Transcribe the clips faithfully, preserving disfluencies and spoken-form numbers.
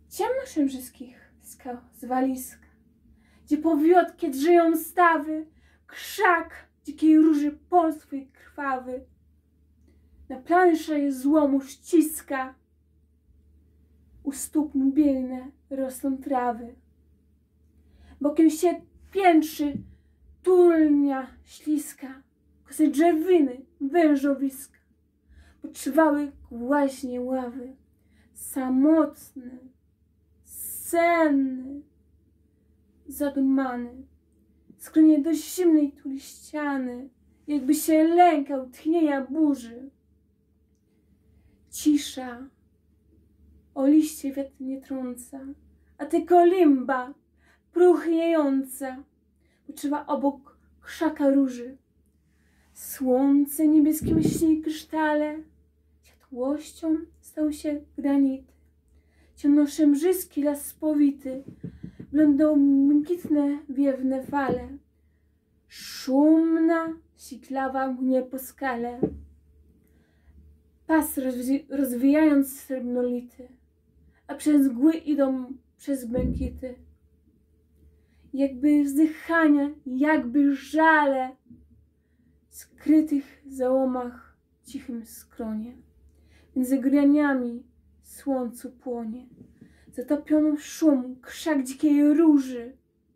ciemnoszemrzyskich skał zwaliska, gdzie powiotkie drzeją stawy, krzak dzikiej róży pol swój krwawy na plansze złomu ściska. U stóp mu bielne rosną trawy, bokiem się piętrzy turnia śliska, kosy drzewiny wężowiska, poczywały głaźnie ławy, samotny, senny, zadumany, skronie do zimnej tuli ściany, jakby się lękał tchnienia burzy. Cisza, o liście wiatr nie trąca, a tylko limba próchniejąca poczywa obok krzaka róży. Słońce niebieskim śni krysztale, światłością stał się granity. Ciemnoszemrzyski las spowity blędą błękitne wiewne fale. Szumna, siklawa mgnie po skale, pas rozwi rozwijając srebrnolity, a przez mgły idą przez błękity. Jakby wzdychania, jakby żale, skrytych załomach cichym skronie. Między graniami słońcu płonie, zatopiono szum krzak dzikiej róży.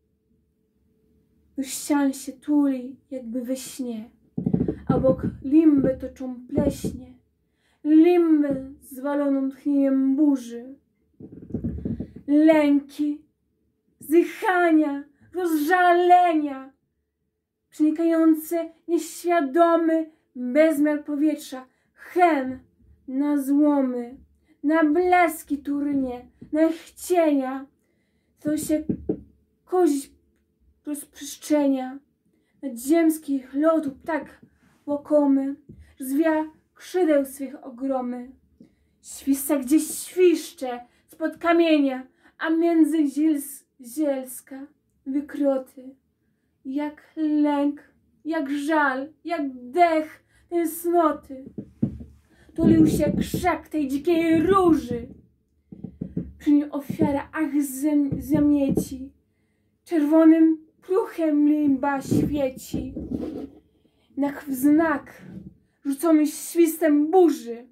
Do ścian się tuli jakby we śnie, a obok limby toczą pleśnie, limby zwaloną tchnieniem burzy. Lęki, wzdychania, rozżalenia, przenikające nieświadomy bezmiar powietrza, hen na złomy, na blaski turnie, na chcienia, to się kość rozprzestrzenia, nad ziemskich lotów tak łokomy, rozwija skrzydeł swych ogromy, śwista gdzieś świszcze spod kamienia, a między ziels, zielska wykroty, jak lęk, jak żal, jak dech tęsknoty. Tulił się krzak tej dzikiej róży, przy nim ofiara ach zem, zamieci, czerwonym pruchem limba świeci, jak w znak rzucony świstem burzy.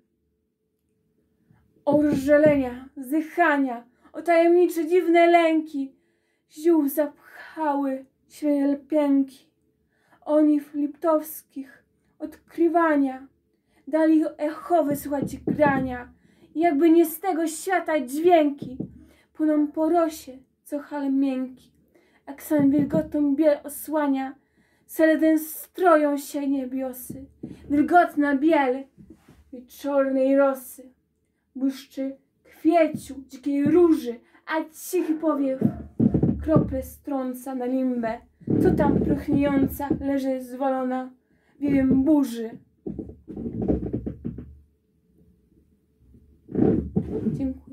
O rozżalenia, wzdychania, o tajemnicze dziwne lęki ziół zapchały świeże pięki. Oniw liptowskich odkrywania dali echowe słuchać grania, i jakby nie z tego świata dźwięki płyną po rosie, co hale miękki, jak sam wilgotną biel osłania, seledem stroją się niebiosy, wilgotna biel wieczornej rosy, błyszczy kwieciu dzikiej róży, a cichy powiew krople strąca na limbę, co tam prochniejąca leży zwalona wiewem burzy. Dziękuję.